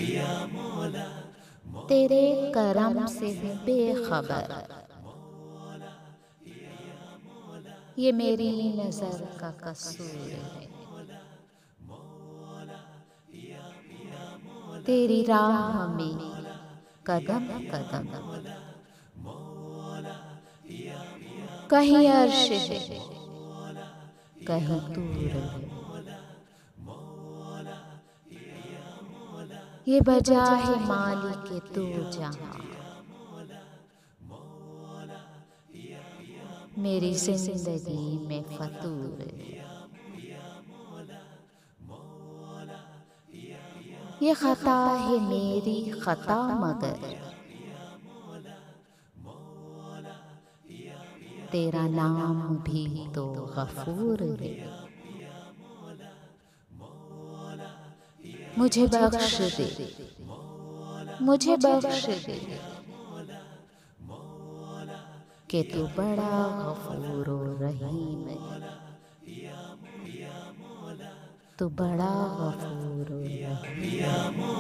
तेरे करम से हूँ बेखबर, ये मेरी नजर का कसूर है। तेरी राह में कदम कदम कहीं अर्श है, कहीं तूर है। ये बजा है मालिक दो जहां, मेरी जिंदगी में फतूर है। ये खता है मेरी खता मगर तेरा नाम भी तो गफूर है। मुझे बख्श दे, मुझे बख्श दे कि तू बड़ा गफूर रहीम है। तू बड़ा गफूर रहीम है।